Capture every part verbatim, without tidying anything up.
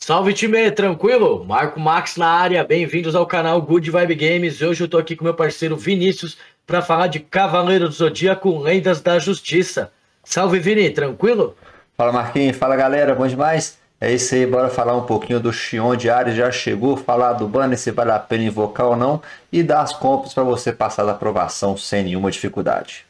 Salve time, tranquilo? Marco Max na área, bem-vindos ao canal Good Vibe Games. Hoje eu tô aqui com meu parceiro Vinícius para falar de Cavaleiro do Zodíaco, Lendas da Justiça. Salve Vini, tranquilo? Fala Marquinhos, fala galera, bom demais? É isso aí, bora falar um pouquinho do Xion de Ares, já chegou, falar do banner, se vale a pena invocar ou não, e dar as compras para você passar da aprovação sem nenhuma dificuldade.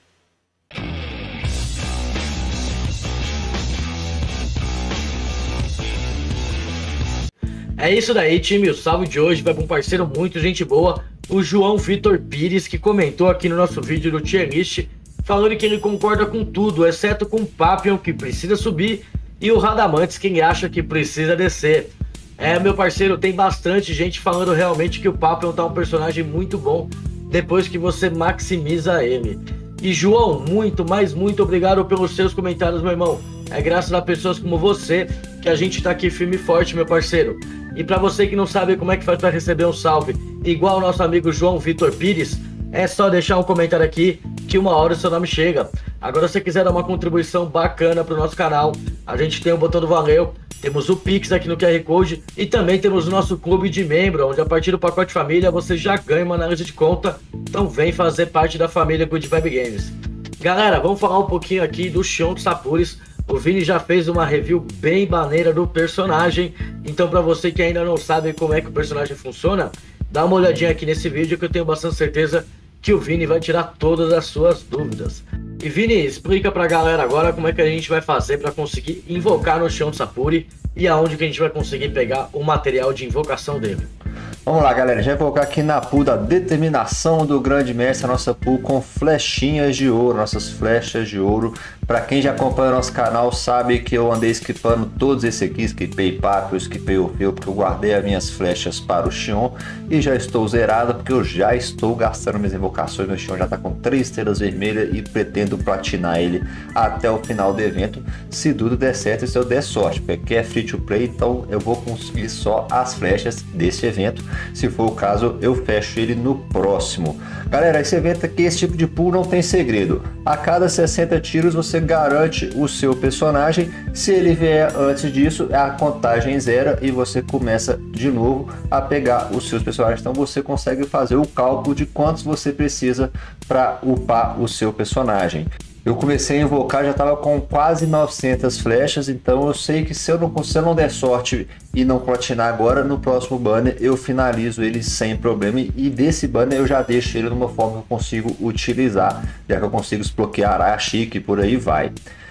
É isso daí, time. O salve de hoje vai para um parceiro muito gente boa, o João Vitor Pires, que comentou aqui no nosso vídeo do tier list, falando que ele concorda com tudo, exceto com o Papillon, que precisa subir, e o Radamantes, que ele acha que precisa descer. É, meu parceiro, tem bastante gente falando realmente que o Papillon tá um personagem muito bom depois que você maximiza ele. E João, muito, mas muito obrigado pelos seus comentários, meu irmão. É graças a pessoas como você que a gente tá aqui firme e forte, meu parceiro. E para você que não sabe como é que faz para receber um salve, igual o nosso amigo João Vitor Pires, é só deixar um comentário aqui que uma hora o seu nome chega. Agora, se você quiser dar uma contribuição bacana pro nosso canal, a gente tem o botão do Valeu, temos o Pix aqui no Q R Code e também temos o nosso clube de membro, onde a partir do pacote família você já ganha uma análise de conta. Então vem fazer parte da família Good Vibe Games. Galera, vamos falar um pouquinho aqui do Xion de Sapures. O Vini já fez uma review bem maneira do personagem, então para você que ainda não sabe como é que o personagem funciona, dá uma olhadinha aqui nesse vídeo que eu tenho bastante certeza que o Vini vai tirar todas as suas dúvidas. E Vini, explica pra galera agora como é que a gente vai fazer para conseguir invocar no Xion de Sapuri e aonde que a gente vai conseguir pegar o material de invocação dele. Vamos lá galera, já vou colocar aqui na pool da determinação do grande mestre, a nossa pool com flechinhas de ouro, nossas flechas de ouro. Para quem já acompanha o nosso canal sabe que eu andei esquipando todos esses aqui, esquipei Papo, esquipei Orfeu, porque eu guardei as minhas flechas para o Xion e já estou zerado porque eu já estou gastando minhas invocações. Meu Xion já está com três estrelas vermelhas e pretendo platinar ele até o final do evento, se tudo der certo e se eu der sorte, porque aqui é free to play, então eu vou conseguir só as flechas desse evento. Se for o caso, eu fecho ele no próximo. Galera, esse evento aqui, esse tipo de pool não tem segredo. A cada sessenta tiros você garante o seu personagem. Se ele vier antes disso, a contagem zera e você começa de novo a pegar os seus personagens. Então você consegue fazer o cálculo de quantos você precisa para upar o seu personagem. Eu comecei a invocar, já estava com quase novecentas flechas, então eu sei que se eu, não, se eu não der sorte e não platinar agora, no próximo banner eu finalizo ele sem problema. E desse banner eu já deixo ele numa forma que eu consigo utilizar, já que eu consigo desbloquear a chique e por aí vai.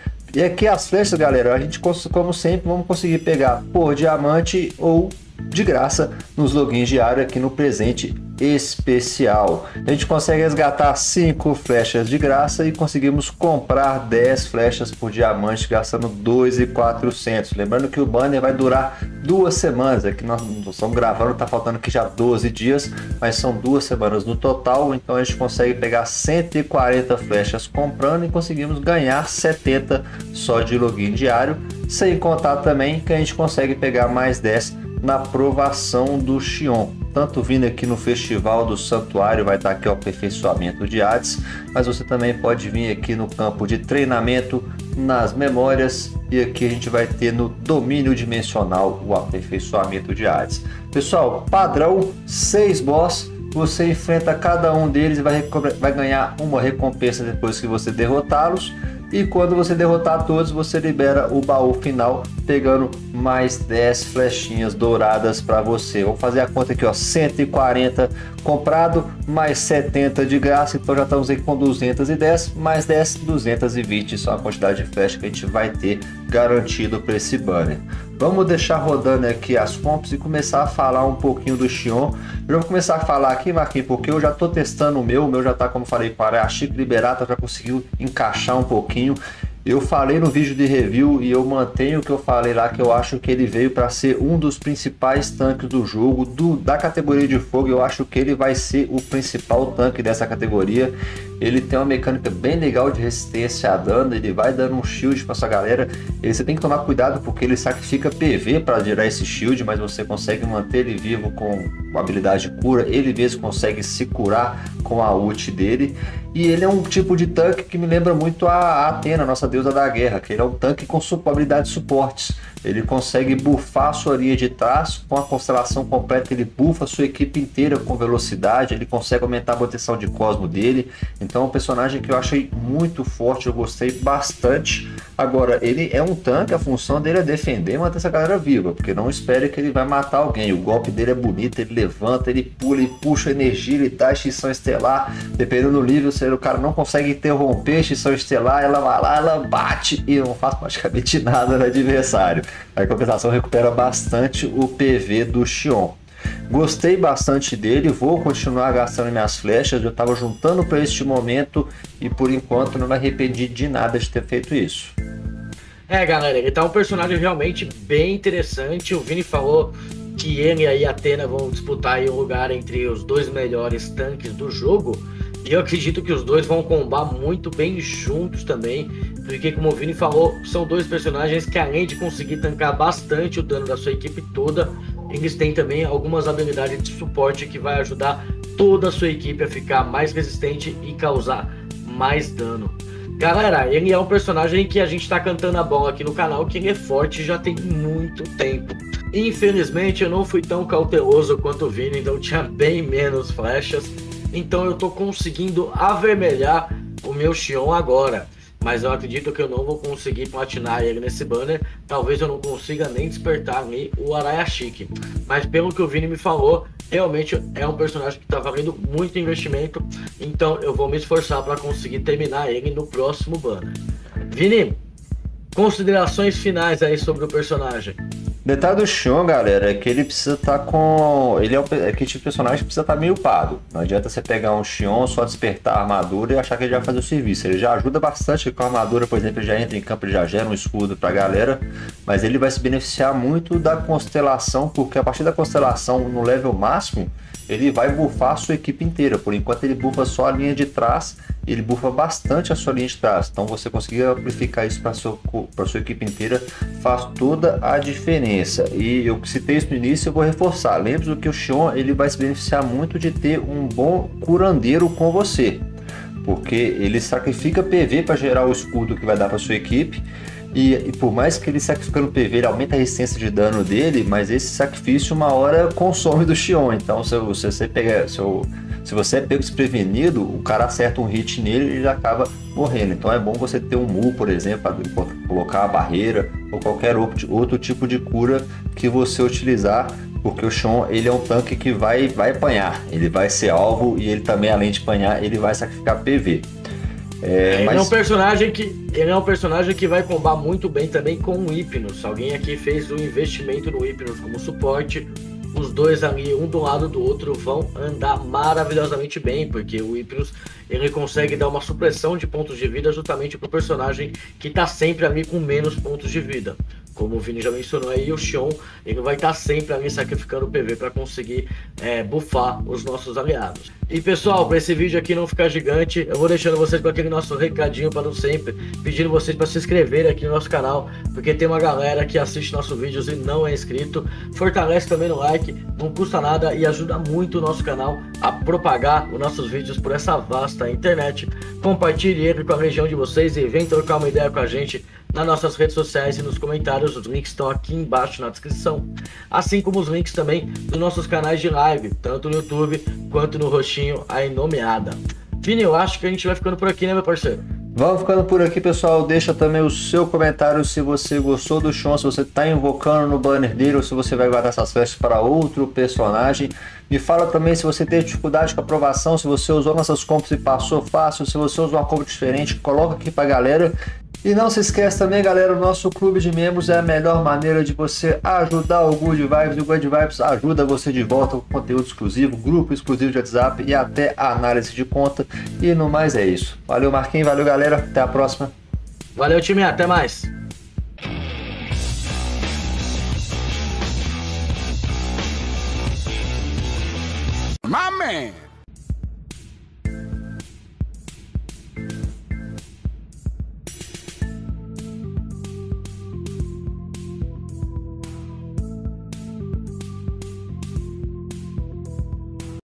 E aqui as flechas, galera, a gente, como sempre, vamos conseguir pegar por diamante ou de graça nos logins diários aqui no presente especial. A gente consegue resgatar cinco flechas de graça e conseguimos comprar dez flechas por diamante gastando dois mil e quatrocentos. Lembrando que o banner vai durar duas semanas. Aqui nós estamos gravando, tá faltando aqui já doze dias, mas são duas semanas no total. Então a gente consegue pegar cento e quarenta flechas comprando e conseguimos ganhar setenta só de login diário, sem contar também que a gente consegue pegar mais dez na provação do Xion. Tanto vindo aqui no Festival do Santuário, vai estar aqui o aperfeiçoamento de Hades, mas você também pode vir aqui no campo de treinamento, nas memórias, e aqui a gente vai ter no domínio dimensional o aperfeiçoamento de Hades. Pessoal, padrão seis boss, você enfrenta cada um deles e vai, vai ganhar uma recompensa depois que você derrotá-los. E quando você derrotar todos, você libera o baú final, pegando mais dez flechinhas douradas para você. Vamos fazer a conta aqui, ó, cento e quarenta comprado, mais setenta de graça, então já estamos aí com duzentos e dez, mais dez, duzentos e vinte, só a quantidade de flecha que a gente vai ter garantido para esse banner. Vamos deixar rodando aqui as comps e começar a falar um pouquinho do Xion. Eu vou começar a falar aqui, Marquinhos, porque eu já estou testando o meu, o meu já está, como falei, para a Chique Liberata, já conseguiu encaixar um pouquinho. Eu falei no vídeo de review e eu mantenho o que eu falei lá, que eu acho que ele veio para ser um dos principais tanques do jogo, do, da categoria de fogo. Eu acho que ele vai ser o principal tanque dessa categoria. Ele tem uma mecânica bem legal de resistência a dano, ele vai dando um shield para essa galera. Ele, você tem que tomar cuidado porque ele sacrifica P V para gerar esse shield, mas você consegue manter ele vivo com a habilidade de cura. Ele mesmo consegue se curar com a ult dele. E ele é um tipo de tanque que me lembra muito a Athena, nossa deusa da guerra, que ele é um tanque com habilidade de suportes. ele consegue buffar a sua linha de trás com a constelação completa, ele buffa a sua equipe inteira com velocidade, ele consegue aumentar a proteção de cosmo dele. Então é um personagem que eu achei muito forte, eu gostei bastante. Agora, ele é um tanque, a função dele é defender e manter essa galera viva, porque não espere que ele vai matar alguém. O golpe dele é bonito, ele levanta, ele pula, ele puxa energia, ele dá extinção estelar. Dependendo do nível, se o cara não consegue interromper a extinção estelar, ela vai lá, ela bate e não faz praticamente nada no adversário. A compensação recupera bastante o P V do Xion. Gostei bastante dele, vou continuar gastando minhas flechas, eu estava juntando para este momento e por enquanto não me arrependi de nada de ter feito isso. É, galera, ele tá um personagem realmente bem interessante. O Vini falou que ele e a Athena vão disputar aí o lugar entre os dois melhores tanques do jogo. E eu acredito que os dois vão combar muito bem juntos também, porque como o Vini falou, são dois personagens que além de conseguir tancar bastante o dano da sua equipe toda, eles têm também algumas habilidades de suporte que vai ajudar toda a sua equipe a ficar mais resistente e causar mais dano. Galera, ele é um personagem que a gente tá cantando a bola aqui no canal, que ele é forte já tem muito tempo. Infelizmente eu não fui tão cauteloso quanto o Vini, então tinha bem menos flechas. Então eu tô conseguindo avermelhar o meu Xion agora. Mas eu acredito que eu não vou conseguir platinar ele nesse banner. Talvez eu não consiga nem despertar ali o Arayashiki. Mas pelo que o Vini me falou, realmente é um personagem que tá valendo muito investimento. Então eu vou me esforçar para conseguir terminar ele no próximo banner. Vini, considerações finais aí sobre o personagem. Detalhe do Xion, galera, é que ele precisa estar tá com... Ele é o é aquele tipo de personagem que precisa estar tá meio upado. Não adianta você pegar um Xion, só despertar a armadura e achar que ele já vai fazer o serviço. Ele já ajuda bastante com a armadura, por exemplo, ele já entra em campo, ele já gera um escudo pra galera. Mas ele vai se beneficiar muito da constelação, porque a partir da constelação, no level máximo, ele vai buffar a sua equipe inteira. Por enquanto ele buffa só a linha de trás, ele buffa bastante a sua linha de trás. Então você conseguir amplificar isso para sua, para sua equipe inteira faz toda a diferença. E eu citei isso no início, eu vou reforçar. Lembre-se que o Xion ele vai se beneficiar muito de ter um bom curandeiro com você, porque ele sacrifica P V para gerar o escudo que vai dar para sua equipe. E, e por mais que ele sacrificando P V, ele aumenta a resistência de dano dele, mas esse sacrifício uma hora consome do Xion. Então se, se você pegar, se, eu, se você é pego desprevenido, o cara acerta um hit nele e ele acaba morrendo. Então é bom você ter um Mu, por exemplo, para colocar a barreira ou qualquer outro, outro tipo de cura que você utilizar, porque o Xion ele é um tanque que vai, vai apanhar, ele vai ser alvo e ele também, além de apanhar, ele vai sacrificar P V. É, ele, mas... é um personagem que, ele é um personagem que vai combar muito bem também com o Hypnos. Alguém aqui fez um investimento no Hypnos como suporte. Os dois ali, um do lado do outro, vão andar maravilhosamente bem, porque o Hypnos ele consegue dar uma supressão de pontos de vida justamente para o personagem que está sempre ali com menos pontos de vida. Como o Vini já mencionou aí, o Xion ele vai estar sempre ali sacrificando o P V para conseguir é, buffar os nossos aliados. E pessoal, para esse vídeo aqui não ficar gigante, eu vou deixando vocês com aquele nosso recadinho para não sempre, pedindo vocês para se inscreverem aqui no nosso canal, porque tem uma galera que assiste nossos vídeos e não é inscrito. Fortalece também no like, não custa nada e ajuda muito o nosso canal a propagar os nossos vídeos por essa vasta internet. Compartilhe ele com a região de vocês e vem trocar uma ideia com a gente nas nossas redes sociais e nos comentários. Os links estão aqui embaixo na descrição, assim como os links também dos nossos canais de live, tanto no YouTube quanto no roxinho aí nomeada. Vini, eu acho que a gente vai ficando por aqui, né, meu parceiro? Vamos ficando por aqui, pessoal. Deixa também o seu comentário se você gostou do Xion, se você está invocando no banner dele ou se você vai guardar essas flechas para outro personagem. Me fala também se você teve dificuldade com a aprovação, se você usou nossas compras e passou fácil, se você usou uma compra diferente, coloca aqui para a galera. E não se esquece também, galera, o nosso clube de membros é a melhor maneira de você ajudar o Good Vibes. E o Good Vibes ajuda você de volta com conteúdo exclusivo, grupo exclusivo de WhatsApp e até análise de conta. E no mais é isso. Valeu, Marquinhos, valeu, galera. Até a próxima. Valeu, time. Até mais. My man.